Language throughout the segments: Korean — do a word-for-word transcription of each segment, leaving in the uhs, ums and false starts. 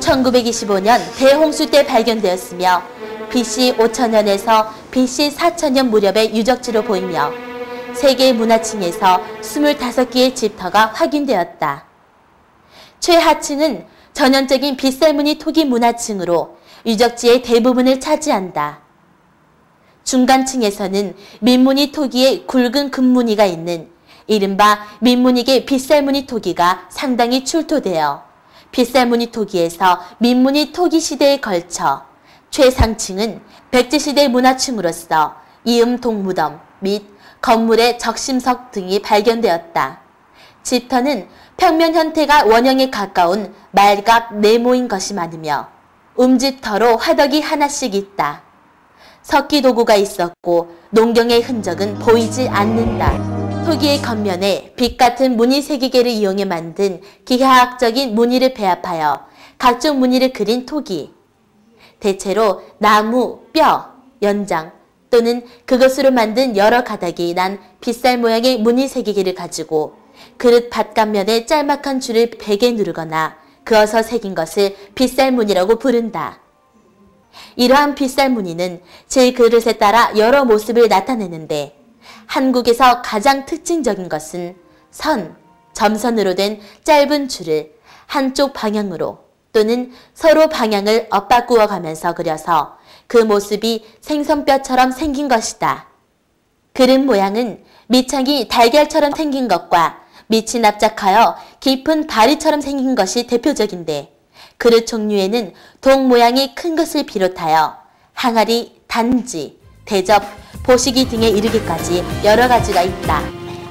천구백이십오 년 대홍수 때 발견되었으며 비씨 오천 년에서 비씨 사천 년 무렵의 유적지로 보이며 세계 문화층에서 스물다섯 개의 집터가 확인되었다. 최하층은 전형적인 빗살무늬 토기 문화층으로 유적지의 대부분을 차지한다. 중간층에서는 민무늬 토기에 굵은 금무늬가 있는 이른바 민무늬계 빗살무늬 토기가 상당히 출토되어 빗살무늬 토기에서 민무늬 토기 시대에 걸쳐 최상층은 백제시대 문화층으로서 이음 동무덤 및 건물의 적심석 등이 발견되었다. 집터는 평면 형태가 원형에 가까운 말각 네모인 것이 많으며 음집터로 화덕이 하나씩 있다. 석기 도구가 있었고 농경의 흔적은 보이지 않는다. 토기의 겉면에 빛 같은 무늬 세기계를 이용해 만든 기하학적인 무늬를 배합하여 각종 무늬를 그린 토기. 대체로 나무, 뼈, 연장 또는 그것으로 만든 여러 가닥이 난 빗살 모양의 무늬 세기계를 가지고 그릇 밭감면에 짤막한 줄을 베개 누르거나 그어서 새긴 것을 빗살무늬라고 부른다. 이러한 빗살무늬는 제 그릇에 따라 여러 모습을 나타내는데 한국에서 가장 특징적인 것은 선, 점선으로 된 짧은 줄을 한쪽 방향으로 또는 서로 방향을 엇바꾸어 가면서 그려서 그 모습이 생선뼈처럼 생긴 것이다. 그릇 모양은 밑창이 달걀처럼 생긴 것과 밑이 납작하여 깊은 다리처럼 생긴 것이 대표적인데 그릇 종류에는 동 모양이 큰 것을 비롯하여 항아리, 단지, 대접, 보시기 등에 이르기까지 여러 가지가 있다.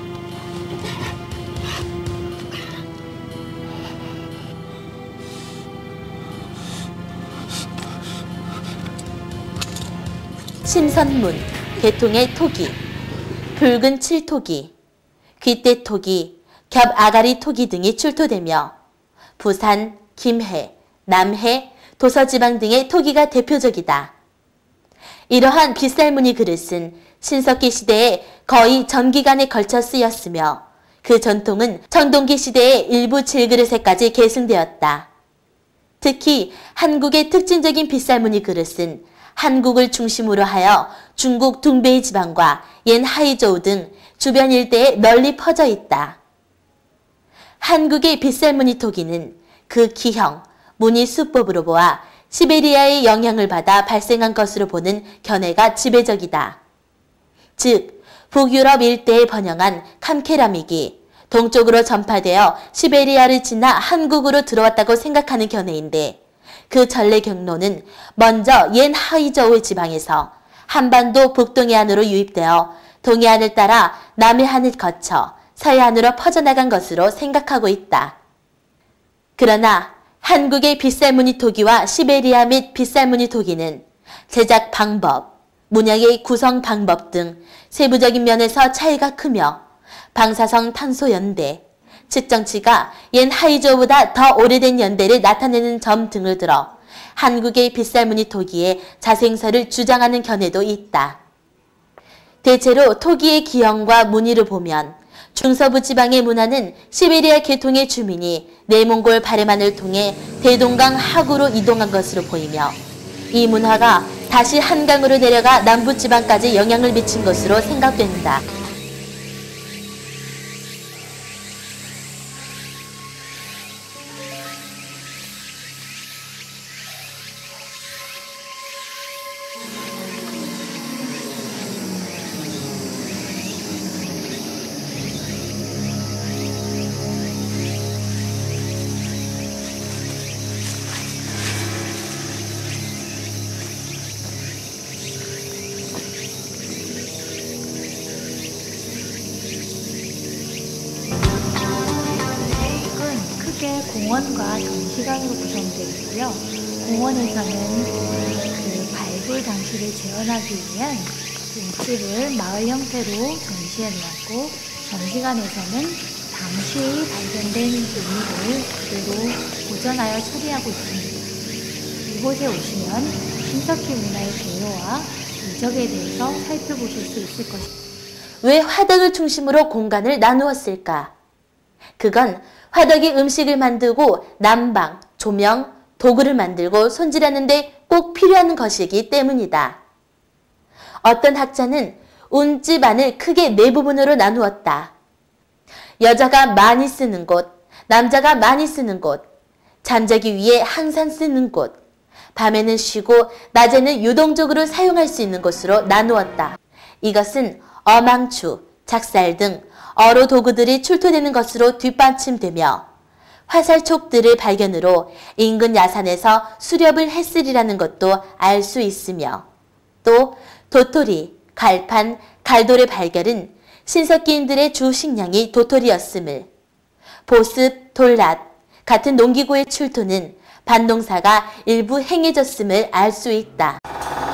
신선문, 계통의 토기, 붉은 칠토기, 귀대토기, 겹아가리 토기 등이 출토되며 부산, 김해, 남해, 도서지방 등의 토기가 대표적이다. 이러한 빗살무늬 그릇은 신석기 시대에 거의 전기간에 걸쳐 쓰였으며 그 전통은 청동기 시대의 일부 질그릇에까지 계승되었다. 특히 한국의 특징적인 빗살무늬 그릇은 한국을 중심으로 하여 중국 둥베이 지방과 옌 하이저우 등 주변 일대에 널리 퍼져 있다. 한국의 빗살무늬 토기는 그 기형, 무늬 수법으로 보아 시베리아의 영향을 받아 발생한 것으로 보는 견해가 지배적이다. 즉, 북유럽 일대에 번영한 캄케라믹이 동쪽으로 전파되어 시베리아를 지나 한국으로 들어왔다고 생각하는 견해인데 그 전래 경로는 먼저 옌 하이저우 지방에서 한반도 북동해안으로 유입되어 동해안을 따라 남해안을 거쳐 서해안으로 퍼져나간 것으로 생각하고 있다. 그러나 한국의 빗살무늬 토기와 시베리아 및 빗살무늬 토기는 제작 방법, 문양의 구성 방법 등 세부적인 면에서 차이가 크며 방사성 탄소 연대, 측정치가 옌 하이저우보다 더 오래된 연대를 나타내는 점 등을 들어 한국의 빗살무늬 토기의 자생설을 주장하는 견해도 있다. 대체로 토기의 기형과 무늬를 보면 중서부 지방의 문화는 시베리아 계통의 주민이 내몽골 바레만을 통해 대동강 하구로 이동한 것으로 보이며 이 문화가 다시 한강으로 내려가 남부지방까지 영향을 미친 것으로 생각된다. 공원과 전시관으로 구성되어 있고요. 공원에서는 그 발굴 장치를 재현하기 위한 웅집을 마을 형태로 전시해 놓았고, 전시관에서는 당시 발견된 유물을 그대로 보존하여 처리하고 있습니다. 이곳에 오시면 신석기 문화의 개요와 이적에 대해서 살펴보실 수 있을 것입니다. 왜 화덕을 중심으로 공간을 나누었을까? 그건 화덕이 음식을 만들고 난방, 조명, 도구를 만들고 손질하는데 꼭 필요한 것이기 때문이다. 어떤 학자는 운집안을 크게 네 부분으로 나누었다. 여자가 많이 쓰는 곳, 남자가 많이 쓰는 곳, 잠자기 위해 항상 쓰는 곳, 밤에는 쉬고 낮에는 유동적으로 사용할 수 있는 곳으로 나누었다. 이것은 어망추, 작살 등 어로 도구들이 출토되는 것으로 뒷받침되며 화살촉들을 발견으로 인근 야산에서 수렵을 했으리라는 것도 알 수 있으며 또 도토리, 갈판, 갈돌의 발견은 신석기인들의 주 식량이 도토리였음을, 보습, 돌랏 같은 농기구의 출토는 밭농사가 일부 행해졌음을 알 수 있다.